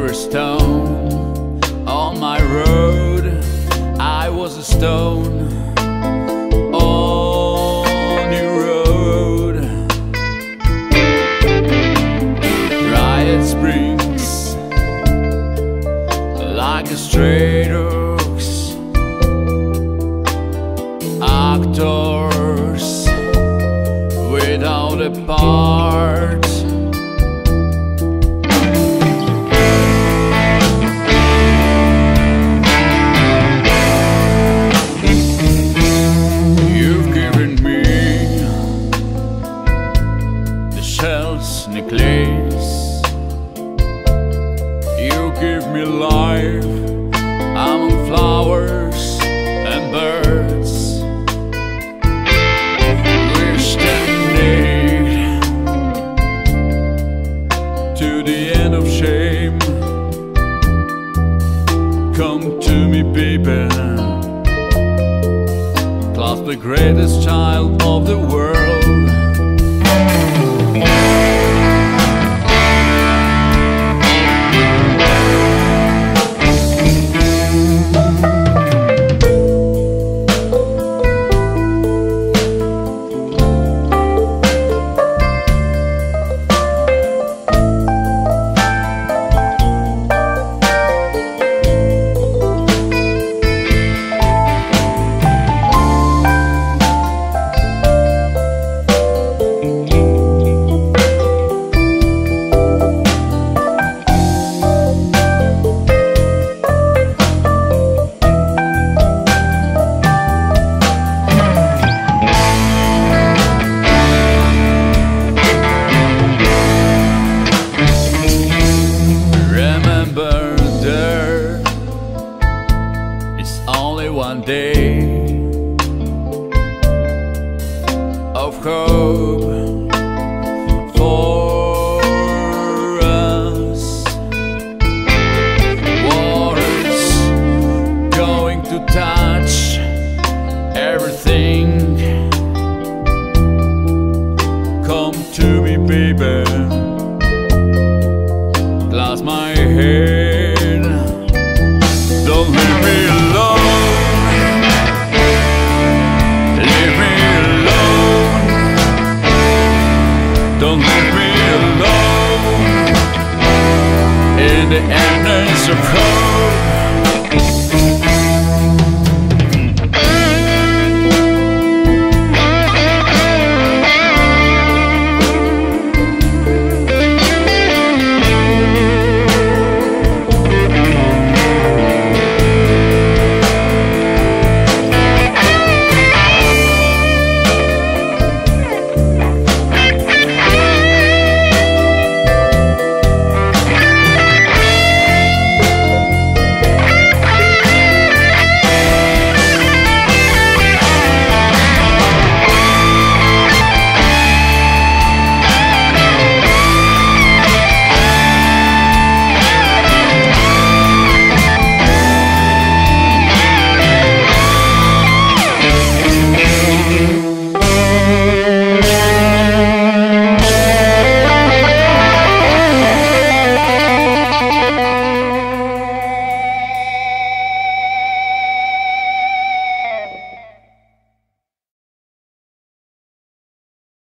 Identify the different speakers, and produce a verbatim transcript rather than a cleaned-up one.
Speaker 1: every stone on my road. I was a stone on your road. Riot springs like a straight oaks. Actors without a part. Necklace, you give me life among flowers and birds. We're standing to the end of shame. Come to me, baby, clasp the greatest child of the world. Only one day of hope for us. Water's going to touch everything. Come to me, baby, clasp my hand. Don't leave me alone. Don't leave me alone in the emptiness of hope.